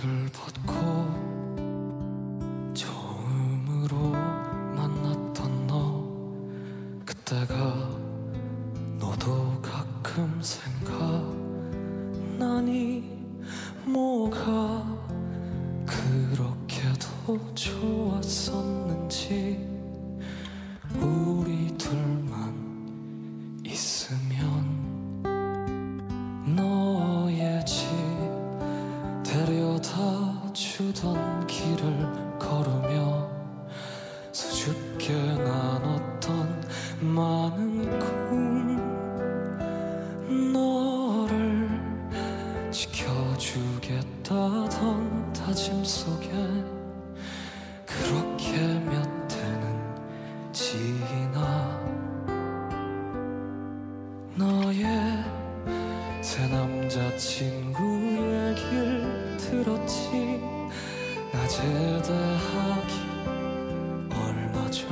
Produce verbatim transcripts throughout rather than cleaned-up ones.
옷을 벗고 처음으로 만났던 너, 그때가 너도 가끔 생각나니? 뭐가 그렇게도 좋았었는지. 우리 둘만 있으면 너의 집 데려다 주던 길을 걸으며 수줍게 나눴던 많은 꿈, 너를 지켜주겠다던 다짐 속에 그렇게 몇 해는 지나. 너의 새 남자친구 얘길 들었지. 나 제대하기 얼마 전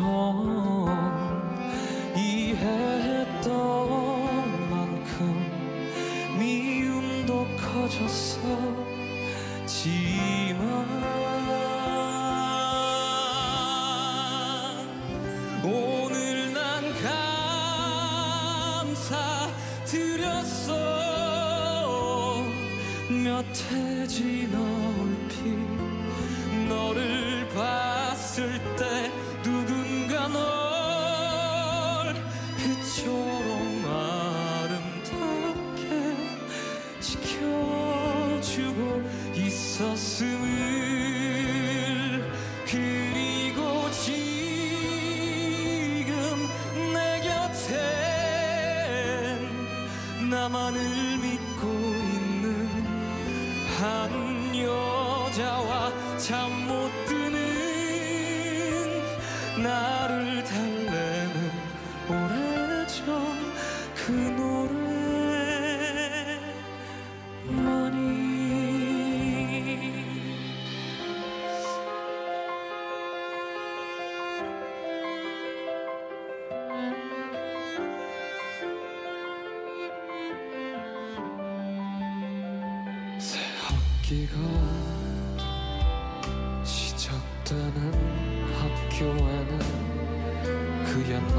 이해했던 만큼 미움도 커졌었지만 오늘 난 감사드렸어. 몇 해 지나 얼핏 너를 봤을 때 누군가 널 그처럼 아름답게 지켜주고 있었음을. 그리고 지금 내 곁엔 나만을 믿고 있는 한 여자와 잠 못 드는 나를 달래는 오래전 그 노래만이. 새 학기가 시작되는 학교에는 그 옛날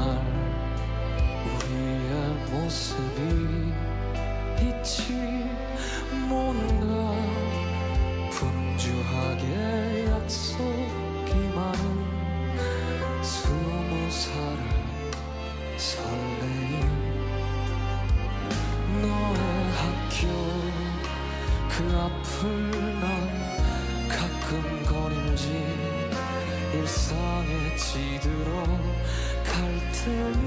우리의 모습이 있지. 뭔가 분주하게 약속이 많은 스무 살의 설레임. 너의 학교 그 앞을 난 가끔 거닐지. 일상에 지들어 갈 때면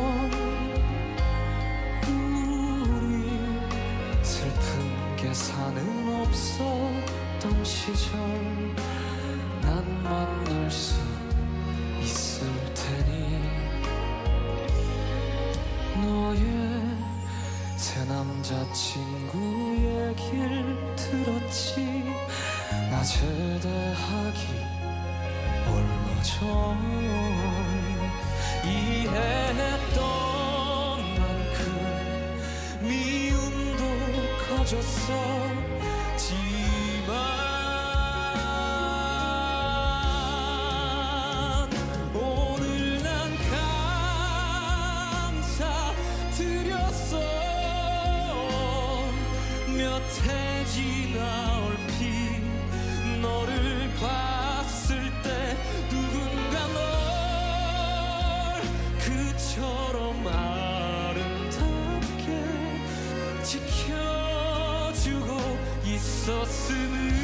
우리 슬픈 계산은 없었던 시절 난 만날 수 있을 테니. 너의 새 남자친구 얘길 들었지. 나 제대하기 얼마 전 이해했던 만큼 미움도 커졌었지만 오늘 난 감사드렸어. 몇 해 지나 얼핏 너를 봤을 때 누군가 널 그처럼 아름답게 지켜주고 있었음을.